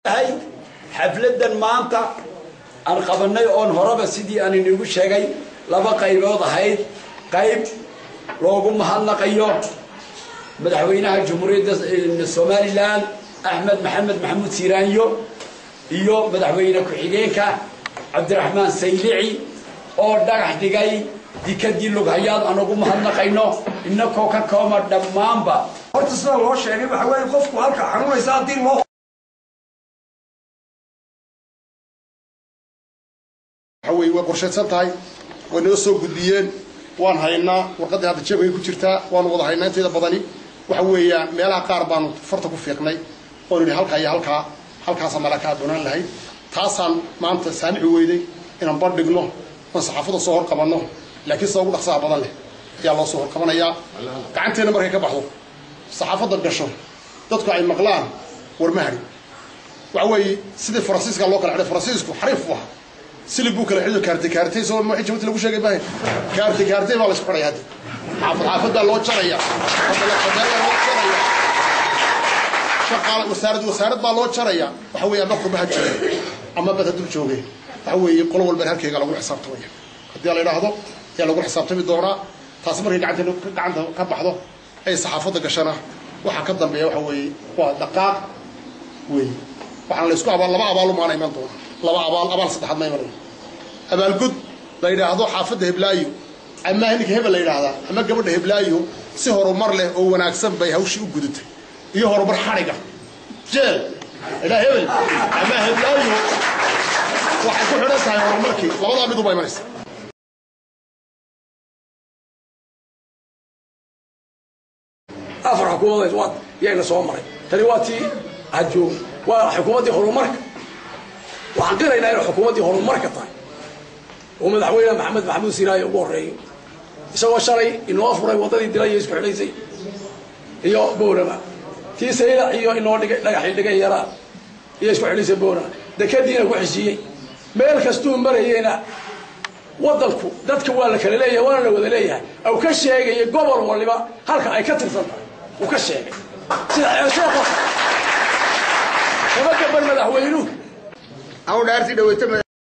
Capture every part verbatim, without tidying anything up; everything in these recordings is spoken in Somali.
هاي حفلة مانتا أن قبلنا أن هرب سيدي أن نقول شيء لبا قيبود هاي قيب لوجو محلنا قيو مدحوينها جمهورية الصومالي الآن أحمد محمد محمود سيرانيو إيو مدحوينها كحيليكا عبد الرحمن سيلعي أو داح دقاي دي كدي لوج هيال أنا قوم محلنا قينو إنه كوكا كوما دمامبا هرتصنا الله شيء بحوالي قفكو هالك حنون يساعدين الله حوي وقرشة سنتاي ونوصل قديين وان هاينا وقد هذا الشيء يكون شرتا وان وضع هاينا تيدا بدني وحوي ميلا قاربان فرتكو فيقني ونري هالك هي هالك هالك سملاكات دونان لهي تاسان ما أنت سامع ويدي إن نبردقنه ونصحفظ الصور قبلنا لكن صور دخسها بدن له يا الله صور كمان يا كعنتنا مرة هيك بحضر صحافة القشر تدخل على مقلان والمهري وعوي سيد فرانسيسكا الله كان على فرانسيسكو حريف واحد سلبوك الحين كارتي كارتي سو ما حجمت له وشيء باين كارتي كارتي ولا سبري هذا حافظ حافظ الله شريا حافظ الله شريا شقال وسارد وسارد بالله شريا وحوي أبوك بهالشيء أما بتدل شوقي وحوي قلوا البنات كي قالوا حساب تويا قد يلا يلاحظوا يلا قول حساب تبي الدورة تصمر هي قاعدة قاعدة كبحضه أي صحافة قشرة وحكدم بيه وحوي ودقاق وي وحنا لسكوا أبال لما أبالو ما نيمان طول لما أبال أبال صدحات ما يمرون أبال قد لا يلاحظوا حافظ هبلايو أما هنيك هبل لا يلاحظه أما قبل هبلايو سهر ومر له هو ناقصن بيه وش يوجدت يهرب برحرقة جل لا هبل أما هبلايو واحد كل حراسة يهرب مركي لا وضع بدو بيمارس أفرح حكومة واد يعني صومري تلواتي هجوم وحكومة هرمرك وعنقرة إلى حكومة هرمرك طيب ومدحوينا محمد محمود سيراي ووري سوى شري إنه أفرح وطني دراي يسكح لي زي يو بورما تي سيلا يو إنه لا يحيل لقى يرى يسكح لي سبورا ده كدينا وحشية مالك استون مرينا wadalku dadka waa la kala leeyahay waana la wada leeyahay aw ka sheegay gobol waliba halka ay ka tirsan tahay uu ka sheegay sida ay sheeko sababta bar madaxweynuhu aw dhaarti dhaweyta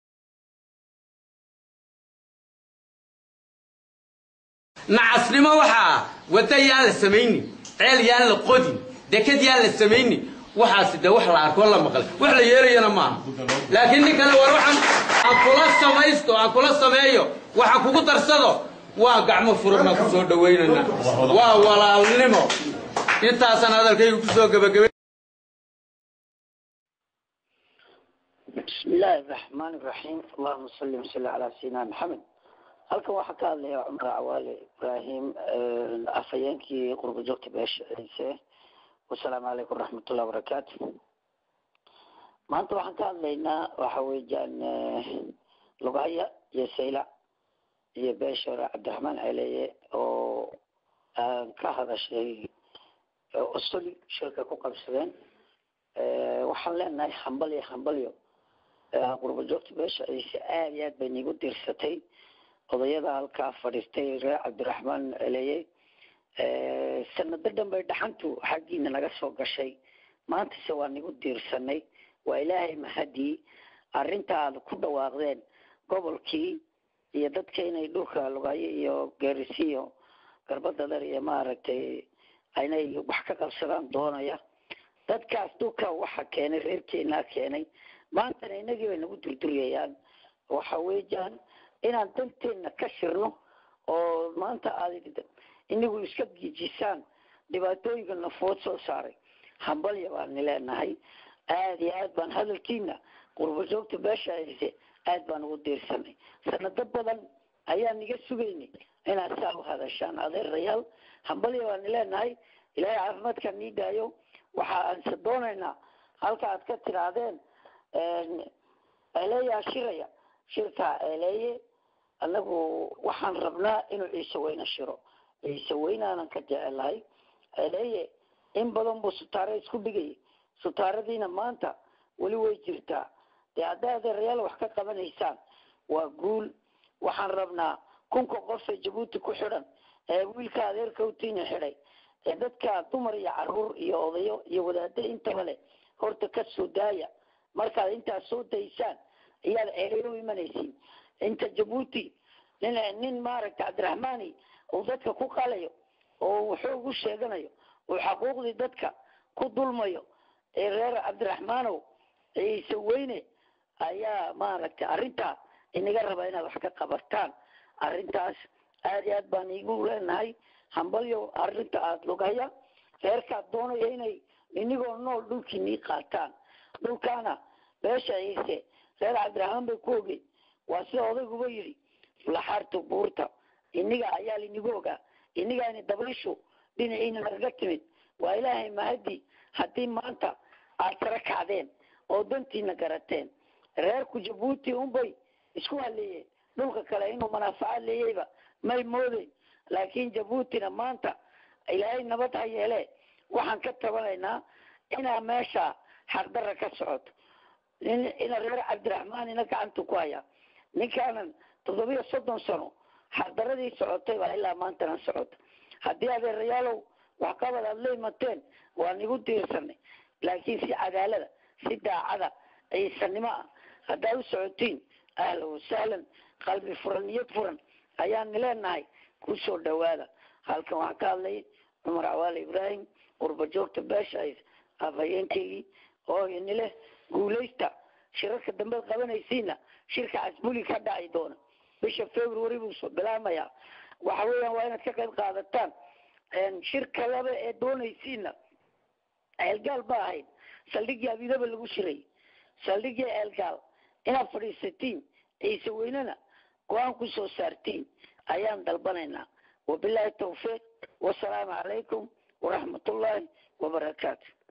nacasnimo waxa wada yaa la sameeyni ceel yaa la qodin dekad yaa la sameeyni waxaas de wax la arko la maqal wax la yeerayna ma laakiin ninkan war waxan akula samaysto akula sameeyo waxa kugu darsado waa gacmo furma ku soo dhaweynana waa walaalnimo intaasan hadalkaygu ku soo gabagabay bismillahir rahmanir rahim allahumma salli wa sallim ala sayyidina muhammad halkan waxa ka hadlaya Umar Awale Ibrahim afayeenkii qurbo joogta beesha والسلام عليكم ورحمة الله وبركاته. ما أنتوا عن كان لنا وحويجان لغاية يسيلة يباشر عبد الرحمن عليه أو كهذا شيء أصلي شركة كوكب سبين وحلنا حنبلي حنبليو قرب جوت باش آليات بين يقول درستي قضية الكافرستي عبد الرحمن عليه sanadadan bay dhaxantu xaqiina naga soo gashay maanta se waa nigu diirsanay waa ilaahay mahadii arinta aad ku dhawaaqdeen gobolkii iyo dadka inay dhulka lugaayo iyo geerisiyo garbada dar iyo maaragtay aynay wax ka qabsadaan doonaya dadkaas dhulka waxa keenay reerkeena keenay maanta inagii way nagu durduriyaan waxa weeyaan inaan danteena ka shirno oo maanta aad inagu iska gijisaan dhibaatooyinka nafood soo saaray hambalya baan leenahay aad iyo aad baan hadalkiina qurbo joogta beesha aad baan ugu diirsanay sanado badan ayaan iga sugaynay inaad saa u hadashaan adeerayaal hambalya baan leenahay ilaahay caafimaadka nii daayo waxa aan sadoonaynaa halka aad ka tiraadeen eleeyaa shiraya shirka eleeye anagu waxaan rabnaa inuu ciise weyna shiro ciise weynaanan ka jecelahay eleeye in badan buu sutaare isku dhigay sutaaradiina maanta weli way jirtaa dee hadday adeerayaal wax ka qabanaysaan waa guul waxaan rabnaa kunka qof ee jabuuti ku xidhan ee wiilka adeerka utiina xidhay ee dadka dumar iyo caruur iyo odayo iyo wadaadda intaba leh horta ka soo daaya markaad intaas soo daysaan ayaad ceereyo u imanaysiin inta jabuuti nin nin maaragta cabdiraxmaani oo dadka ku qalayo oo wuxuu ugu sheeganayo oo xaquuqdii dadka ku dulmayo ee reer cabdiraxmaanow ciise weyne ayaa maaragta arrintaa inaga raba inaad wax ka qabataan arrintaas aad iyo aad baan iigu leenahay hambalyo arrinta aada lugaya reerkaad doonaya inay inigoo nool dhulkiinii qaataan dhulkaana beesha ciise reer cabdiraxmaan bay ku ogeyn waa sida odayguba yidhi laxaarta buurta iniga ayaa linigu ogaa inigaani dablishu dhinaciina nagaga timid waa ilaahay mahadii haddii maanta aad sara kacdeen oo dantiina garateen reerku jabuuti unbay isku haleeyeen dhulka kale inuu manaafacaad leeyayba may moodeyn laakiin jabuutina maanta ilaahay nabad ha yeele waxaan ka tabanaynaa inaa meesha xaqdarra ka socoto ina reer cabdiraxmaan ina gacanta ku hayaa ninkaanan toddobiyo soddon sano xaqdaradii socotay baa ilaa maantana socoto haddii adeerayaalow waxqabad aada la imateen waa nigu diirsanay laakiin si cadaalada si daacada ciisanimo ah haddaad u socotiin ahlan wasahlan qalbi furan niyad furan ayaan leenahay kusoo dhawaada halkan waxaa ka hadlay cumar cawaale ibraahim qurba joogta beesha afhayeenkeygii oo inile guulaysta shirarka dambe qabanaysiina shirka casbuli ka dhaci doona bisha february buu soo bilaamayaa waxa weeyaan waa inaad ka qayb qaadataan shirka laba ee doonaysiina ceelgaal ba ahayd saldhigii abidaba lagu shiray saldhigii ceelgaal inaad fadhiisatiin ciise weynena go-aan ku soo saartiin ayaan dalbanaynaa wabilaahi tawfiiq wasalaamu calaykum waraxmatullaahi wabarakaatu